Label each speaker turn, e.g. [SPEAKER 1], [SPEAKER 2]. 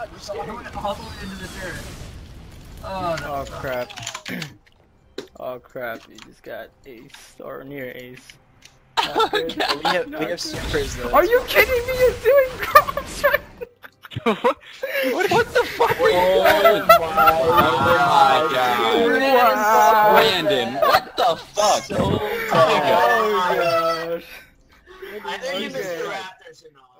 [SPEAKER 1] Just all the way into the turret. Oh no.
[SPEAKER 2] Oh crap. Oh crap, you just got ace, or near ace. Not good.
[SPEAKER 3] We have supers though.
[SPEAKER 2] Are you kidding me? You're doing Gromps right
[SPEAKER 4] What the fuck?
[SPEAKER 5] Oh my god.
[SPEAKER 2] Wow.
[SPEAKER 5] Brandon, what the fuck?
[SPEAKER 2] Oh gosh.
[SPEAKER 1] I think you missed the Raptors and all.